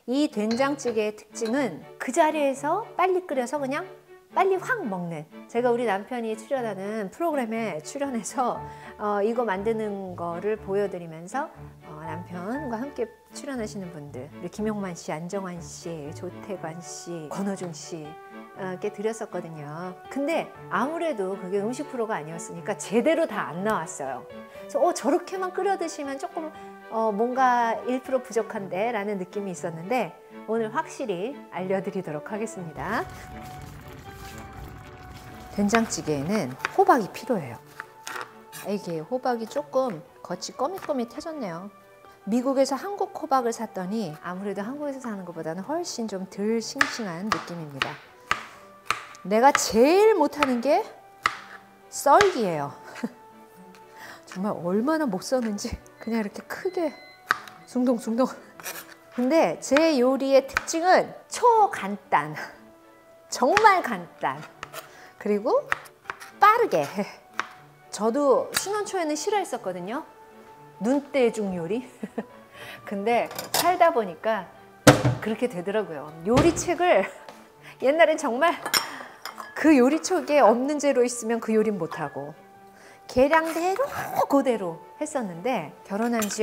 이 된장찌개의 특징은 그 자리에서 빨리 끓여서 그냥 빨리 확 먹는. 제가 우리 남편이 출연하는 프로그램에 출연해서 이거 만드는 거를 보여드리면서 남편과 함께 출연하시는 분들, 우리 김용만 씨, 안정환 씨, 조태관 씨, 권호중 씨 께 드렸었거든요. 근데 아무래도 그게 음식 프로가 아니었으니까 제대로 다 안 나왔어요. 그래서 저렇게만 끓여 드시면 조금 뭔가 1% 부족한데 라는 느낌이 있었는데 오늘 확실히 알려드리도록 하겠습니다. 된장찌개에는 호박이 필요해요. 이게 호박이 조금 겉이 꺼밋꺼밋해졌네요. 미국에서 한국 호박을 샀더니 아무래도 한국에서 사는 것보다는 훨씬 좀 덜 싱싱한 느낌입니다. 내가 제일 못하는 게 썰기예요. 정말 얼마나 못 써는지 그냥 이렇게 크게 숭덩숭덩. 근데 제 요리의 특징은 초간단, 정말 간단, 그리고 빠르게. 저도 신혼 초에는 싫어했었거든요, 눈대중 요리. 근데 살다 보니까 그렇게 되더라고요. 요리책을 옛날엔 정말 그 요리책에 없는 재료 있으면 그 요리는 못하고 계량대로 그대로 했었는데 결혼한 지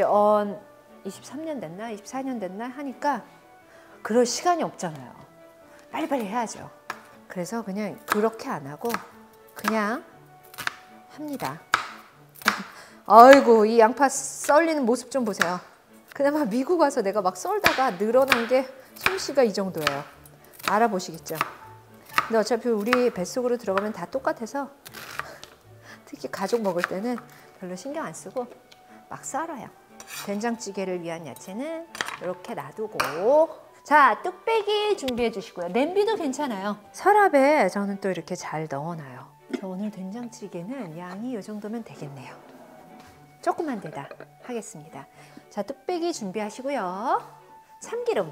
23년 됐나 24년 됐나 하니까 그럴 시간이 없잖아요. 빨리빨리 해야죠. 그래서 그냥 그렇게 안 하고 그냥 합니다. 아이고, 이 양파 썰리는 모습 좀 보세요. 그나마 미국 와서 내가 막 썰다가 늘어난 게 솜씨가 이 정도예요. 알아보시겠죠? 근데 어차피 우리 뱃속으로 들어가면 다 똑같아서 특히 가족 먹을 때는 별로 신경 안 쓰고 막 썰어요. 된장찌개를 위한 야채는 이렇게 놔두고, 자, 뚝배기 준비해 주시고요. 냄비도 괜찮아요. 서랍에 저는 또 이렇게 잘 넣어놔요. 그래서 오늘 된장찌개는 양이 이 정도면 되겠네요. 조금만 데다 하겠습니다. 자, 뚝배기 준비하시고요. 참기름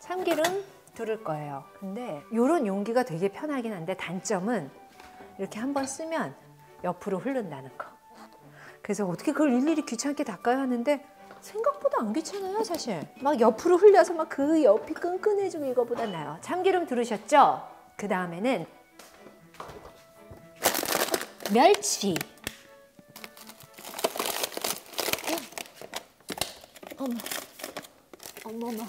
두를 거예요. 근데 이런 용기가 되게 편하긴 한데 단점은 이렇게 한번 쓰면 옆으로 흐른다는 거. 그래서 어떻게 그걸 일일이 귀찮게 닦아야 하는데 생각보다 안 귀찮아요, 사실. 막 옆으로 흘려서 막 그 옆이 끈끈해지고 이거보다 나아요. 참기름 두르셨죠? 그 다음에는 멸치. 어머머.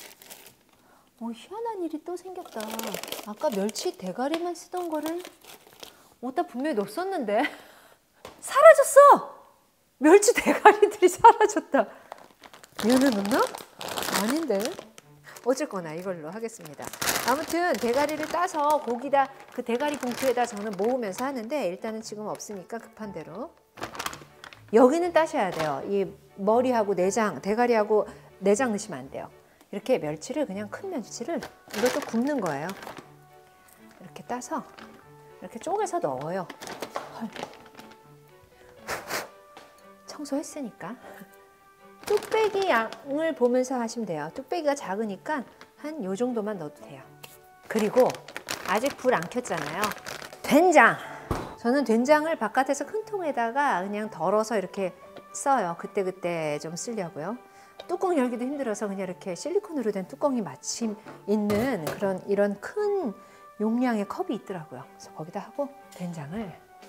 희한한 일이 또 생겼다. 아까 멸치 대가리만 쓰던 거를 어디다 분명히 넣었었는데 사라졌어! 멸치 대가리들이 사라졌다. 얘는 넣나? 아닌데. 어쨌거나 이걸로 하겠습니다. 아무튼 대가리를 따서 고기다 그 대가리 봉투에다 저는 모으면서 하는데 일단은 지금 없으니까 급한 대로. 여기는 따셔야 돼요. 이 머리하고 내장, 대가리하고 내장 넣으시면 안 돼요. 이렇게 멸치를, 그냥 큰 멸치를 이것도 굽는 거예요. 이렇게 따서 이렇게 쪼개서 넣어요. 헐. 청소했으니까. 뚝배기 양을 보면서 하시면 돼요. 뚝배기가 작으니까 한 요 정도만 넣어도 돼요. 그리고 아직 불 안 켰잖아요. 된장! 저는 된장을 바깥에서 큰 통에다가 그냥 덜어서 이렇게 써요. 그때그때 좀 쓰려고요. 뚜껑 열기도 힘들어서 그냥 이렇게 실리콘으로 된 뚜껑이 마침 있는 이런 큰 용량의 컵이 있더라고요. 그래서 거기다 하고 된장을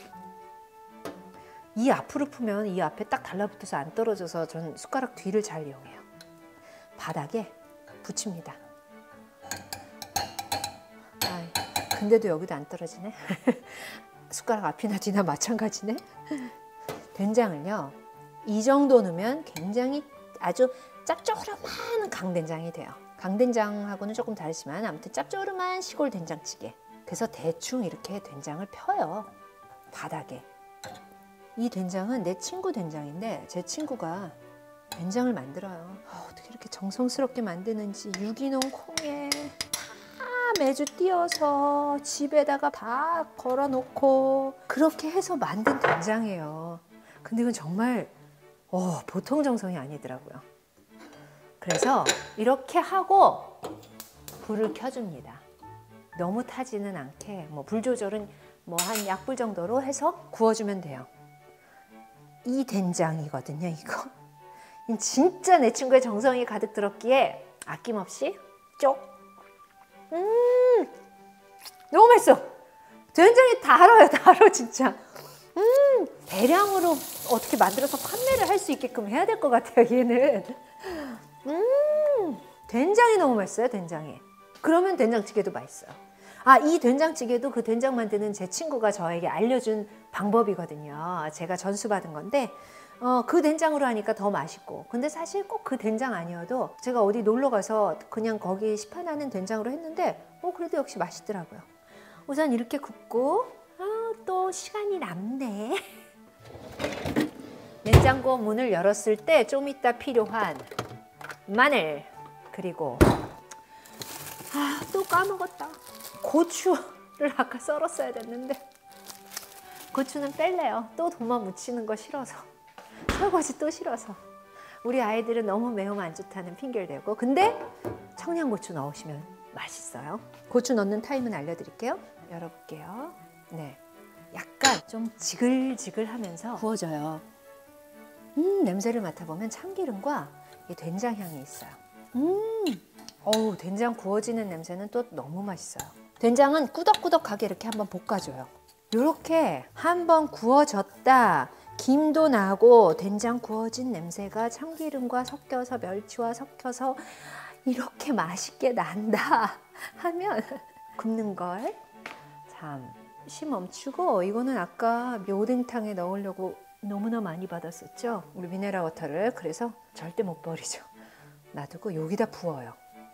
이 앞으로 풀면 이 앞에 딱 달라붙어서 안 떨어져서 전 숟가락 뒤를 잘 이용해요. 바닥에 붙입니다. 근데도 여기도 안 떨어지네. 숟가락 앞이나 뒤나 마찬가지네. 된장을요, 이 정도 넣으면 굉장히 아주 짭조름한 강된장이 돼요. 강된장하고는 조금 다르지만 아무튼 짭조름한 시골 된장찌개. 그래서 대충 이렇게 된장을 펴요, 바닥에. 이 된장은 내 친구 된장인데 제 친구가 된장을 만들어요. 어떻게 이렇게 정성스럽게 만드는지. 유기농 콩에 다 매주 띄어서 집에다가 다 걸어놓고 그렇게 해서 만든 된장이에요. 근데 이건 정말 보통 정성이 아니더라고요. 그래서 이렇게 하고 불을 켜줍니다. 너무 타지는 않게 불 조절은 한 약불 정도로 해서 구워주면 돼요. 이 된장이거든요, 이거. 진짜 내 친구의 정성이 가득 들었기에 아낌없이 쪽. 너무 맛있어. 된장이 달아요, 달아 진짜. 대량으로 어떻게 만들어서 판매를 할 수 있게끔 해야 될 것 같아요, 얘는. 된장이 너무 맛있어요, 된장이. 그러면 된장찌개도 맛있어요. 아, 이 된장찌개도 그 된장 만드는 제 친구가 저에게 알려준 방법이거든요. 제가 전수받은 건데 그 된장으로 하니까 더 맛있고, 근데 사실 꼭 그 된장 아니어도 제가 어디 놀러 가서 그냥 거기 시판하는 된장으로 했는데 그래도 역시 맛있더라고요. 우선 이렇게 굽고 또 시간이 남네. 냉장고 문을 열었을 때 좀 이따 필요한 마늘, 그리고 또 까먹었다. 고추를 아까 썰었어야 됐는데 고추는 뺄래요. 또 도마 묻히는 거 싫어서, 설거지 또 싫어서. 우리 아이들은 너무 매우면 안 좋다는 핑계를 대고. 근데 청양고추 넣으시면 맛있어요. 고추 넣는 타임은 알려드릴게요. 열어볼게요. 네, 약간 좀 지글지글하면서 구워져요. 냄새를 맡아보면 참기름과 이 된장 향이 있어요. 어우, 된장 구워지는 냄새는 또 너무 맛있어요. 된장은 꾸덕꾸덕하게 이렇게 한번 볶아줘요. 이렇게 한번 구워졌다, 김도 나고 된장 구워진 냄새가 참기름과 섞여서, 멸치와 섞여서 이렇게 맛있게 난다 하면 굽는 걸 잠시 멈추고, 이거는 아까 묘등탕에 넣으려고 너무나 많이 받았었죠, 우리 미네랄 워터를. 그래서 절대 못 버리죠. 놔두고 여기다 부어요.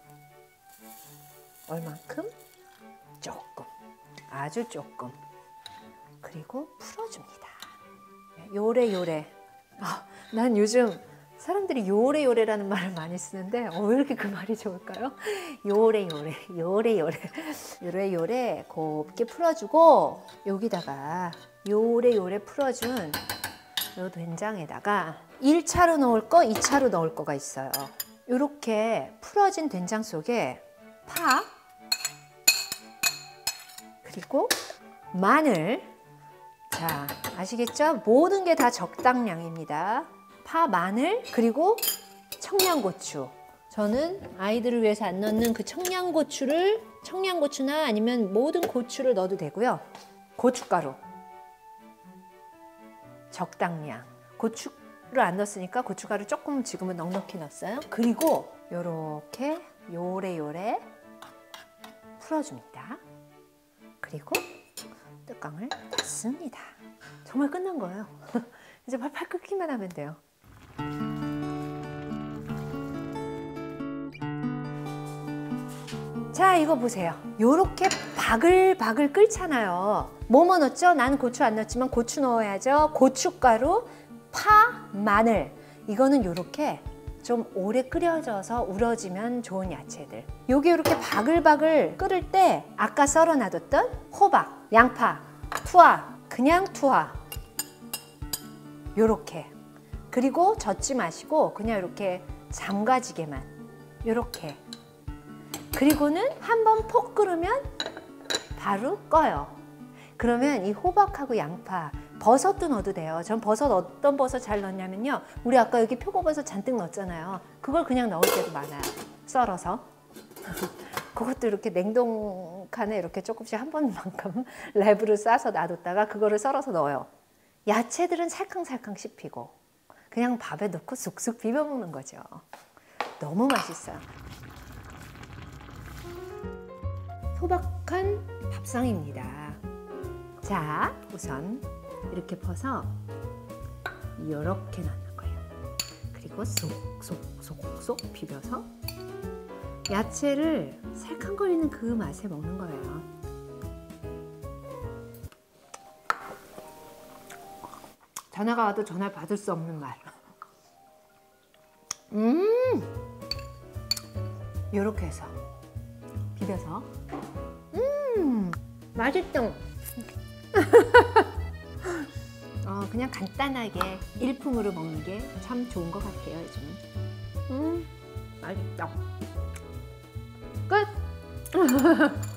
얼만큼? 조금, 아주 조금. 그리고 풀어줍니다. 요래요래. 난 요즘 사람들이 요래요래라는 말을 많이 쓰는데 왜 이렇게 그 말이 좋을까요? 요래요래, 요래요래, 요래요래 곱게 풀어주고, 여기다가 요래요래 풀어준 요 된장에다가 1차로 넣을 거, 2차로 넣을 거가 있어요. 이렇게 풀어진 된장 속에 파, 그리고 마늘. 자, 아시겠죠? 모든 게 다 적당량입니다. 파, 마늘, 그리고 청양고추. 저는 아이들을 위해서 안 넣는 그 청양고추나 아니면 모든 고추를 넣어도 되고요. 고춧가루 적당량. 고추를 안 넣었으니까 고춧가루 조금 지금은 넉넉히 넣었어요. 그리고 요렇게 요래요래 풀어줍니다. 그리고 뚜껑을 닫습니다. 정말 끝난 거예요. 이제 팔팔 끓기만 하면 돼요. 자, 이거 보세요. 요렇게 바글바글 끓잖아요. 뭐뭐 넣었죠? 난 고추 안 넣었지만 고추 넣어야죠. 고춧가루, 파, 마늘. 이거는 요렇게 좀 오래 끓여져서 우러지면 좋은 야채들. 요게 이렇게 바글바글 끓을 때 아까 썰어 놔뒀던 호박, 양파, 투하, 그냥 투하, 요렇게. 그리고 젓지 마시고 그냥 이렇게 잠가지게만, 요렇게. 그리고는 한번 폭 끓으면 바로 꺼요. 그러면 이 호박하고 양파, 버섯도 넣어도 돼요. 전 버섯, 어떤 버섯 잘 넣냐면요, 우리 아까 여기 표고버섯 잔뜩 넣었잖아요. 그걸 그냥 넣을 때도 많아요. 썰어서. 그것도 이렇게 냉동칸에 이렇게 조금씩 한 번만큼 랩으로 싸서 놔뒀다가 그거를 썰어서 넣어요. 야채들은 살캉살캉 씹히고 그냥 밥에 넣고 쑥쑥 비벼 먹는 거죠. 너무 맛있어요. 소박한 밥상입니다. 자, 우선 이렇게 퍼서 이렇게 넣는 거예요. 그리고 쏙쏙쏙쏙 비벼서 야채를 살캉거리는 그 맛에 먹는 거예요. 전화가 와도 전화를 받을 수 없는 맛. 요렇게 해서 비벼서 맛있죠? 그냥 간단하게 일품으로 먹는 게 참 좋은 것 같아요, 요즘은. 맛있죠? 끝!